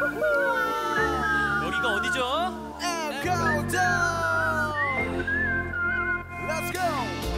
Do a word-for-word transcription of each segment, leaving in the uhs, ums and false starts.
여기가 어디죠? And go down. Let's go.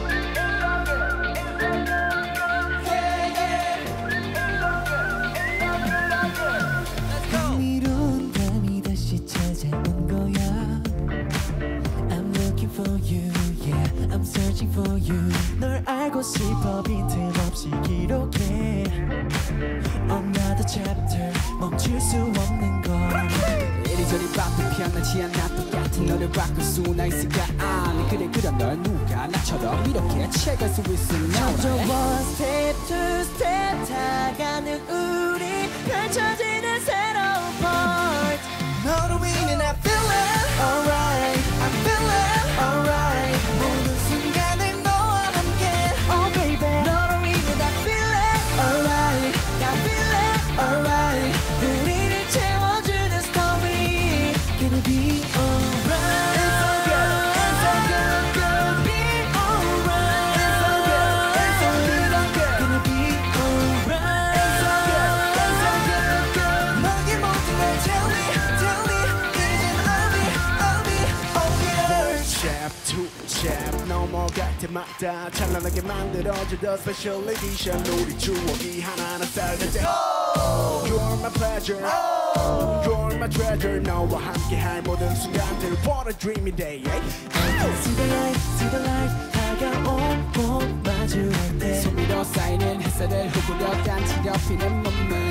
흥미로운 밤이 다시 찾아온 거야. I'm looking for you, yeah, I'm searching for you. 널 알고 싶어 빈틈없이 기록해. Another chapter 멈출 수 없는 걸. 이리저리 바쁜 편하지 않아 똑같은 너를 바꿀 수나 있을까. 아니 그래 그럼 널 누가 나처럼 이렇게 채갈 수 있으면 점점 one step two step 다가는 우리 펼쳐지는 새로운 part. 너로 인해 I feel it alright, I feel it alright. 모든 순간을 너와 함께 oh baby. 너로 인해 I feel it alright, I feel it alright. 우리를 채워주는 story gonna be alright. It's all good, it's all good, gonna be alright. It's all good, it's all good, gonna be alright. It's all good, it's all good, good. 너의 모든 걸 tell me, tell me. 이젠 I'll be, I'll be all yours. Chap to chap 넘어갈 때마다 찬란하게 만들어주던 special edition 우리 추억이 하나하나 쌓여져. Oh, you're my pleasure. Oh, you're my treasure. 너와 함께할 모든 순간들 What a dreamy day. See the light, see the light. 다가온 봄 마주할 때 손 위로 쌓이는 햇살을 흩뿌려 단지 덮이는 몸은